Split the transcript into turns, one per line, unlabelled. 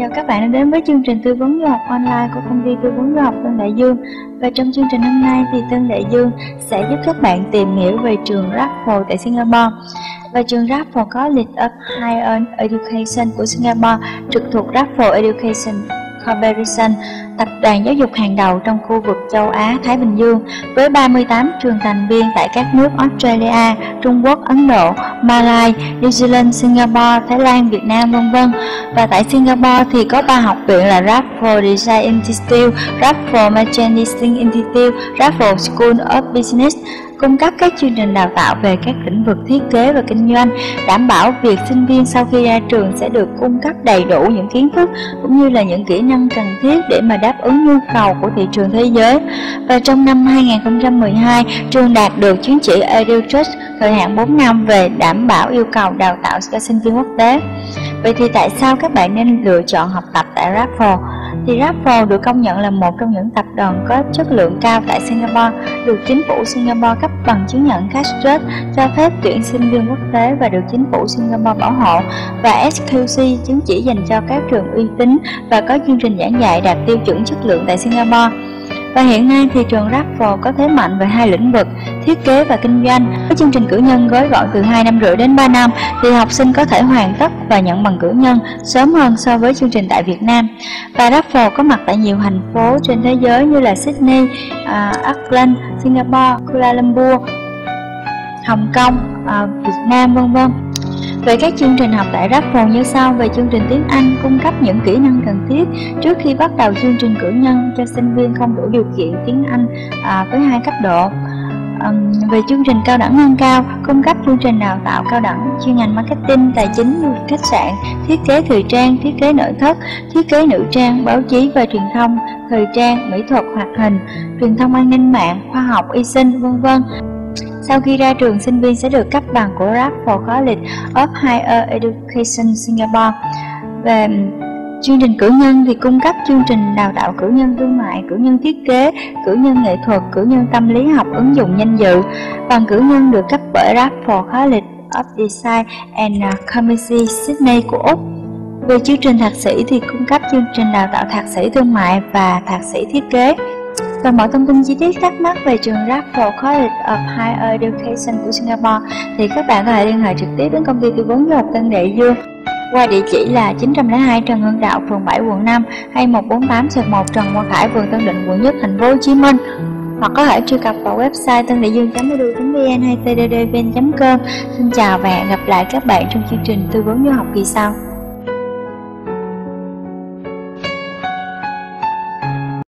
Chào các bạn đã đến với chương trình tư vấn du học online của công ty tư vấn du học Tân Đại Dương. Và trong chương trình hôm nay thì Tân Đại Dương sẽ giúp các bạn tìm hiểu về trường Raffles tại Singapore. Và trường Raffles College of Higher Education của Singapore trực thuộc Raffles Education Corporation, tập đoàn giáo dục hàng đầu trong khu vực châu Á Thái Bình Dương, với 38 trường thành viên tại các nước Australia, Trung Quốc, Ấn Độ, Malai, New Zealand, Singapore, Thái Lan, Việt Nam v.v. Và tại Singapore thì có 3 học viện là Raffles Design Institute, Raffles Merchandising Institute, Raffles School of Business, cung cấp các chương trình đào tạo về các lĩnh vực thiết kế và kinh doanh, đảm bảo việc sinh viên sau khi ra trường sẽ được cung cấp đầy đủ những kiến thức cũng như là những kỹ năng cần thiết để mà đáp ứng nhu cầu của thị trường thế giới. Và trong năm 2012, trường đạt được chứng chỉ EduTrust thời hạn 4 năm về đảm bảo yêu cầu đào tạo cho sinh viên quốc tế. Vậy thì tại sao các bạn nên lựa chọn học tập tại Raffles? Thì Raffles được công nhận là một trong những tập đoàn có chất lượng cao tại Singapore, được chính phủ Singapore cấp bằng chứng nhận Cashtrust cho phép tuyển sinh viên quốc tế và được chính phủ Singapore bảo hộ, và SQC chứng chỉ dành cho các trường uy tín và có chương trình giảng dạy đạt tiêu chuẩn chất lượng tại Singapore. Và hiện nay thì trường Raffles có thế mạnh về hai lĩnh vực thiết kế và kinh doanh. Với chương trình cử nhân gói gọn từ 2 năm rưỡi đến 3 năm thì học sinh có thể hoàn tất và nhận bằng cử nhân sớm hơn so với chương trình tại Việt Nam. Và Raffles có mặt tại nhiều thành phố trên thế giới như là Sydney, Auckland, Singapore, Kuala Lumpur, Hồng Kông, Việt Nam v.v. Về các chương trình học tại Raffles như sau. Về chương trình tiếng Anh, cung cấp những kỹ năng cần thiết trước khi bắt đầu chương trình cử nhân cho sinh viên không đủ điều kiện tiếng Anh với 2 cấp độ. Về chương trình cao đẳng nâng cao, cung cấp chương trình đào tạo cao đẳng chuyên ngành marketing, tài chính, du lịch, khách sạn, thiết kế thời trang, thiết kế nội thất, thiết kế nữ trang, báo chí và truyền thông, thời trang, mỹ thuật, hoạt hình, truyền thông an ninh mạng, khoa học, y sinh v.v. Sau khi ra trường, sinh viên sẽ được cấp bằng của Raffles College of Higher Education Singapore. Về chương trình cử nhân thì cung cấp chương trình đào tạo cử nhân thương mại, cử nhân thiết kế, cử nhân nghệ thuật, cử nhân tâm lý học ứng dụng danh dự. Bằng cử nhân được cấp bởi Raffles College of Design and Commerce Sydney của Úc. Về chương trình thạc sĩ thì cung cấp chương trình đào tạo thạc sĩ thương mại và thạc sĩ thiết kế. Và mọi thông tin chi tiết thắc mắc về trường Raffles College of Higher Education của Singapore thì các bạn có thể liên hệ trực tiếp đến công ty tư vấn du học Tân Đại Dương qua địa chỉ là 902 Trần Hưng Đạo, phường 7, quận 5, hay 148/1 Trần Quang Khải, phường Tân Định, quận Nhất, thành phố Hồ Chí Minh. Hoặc có thể truy cập vào website tandaiduong.edu.vn hay tddvn.com. Xin chào và hẹn gặp lại các bạn trong chương trình tư vấn du học kỳ sau.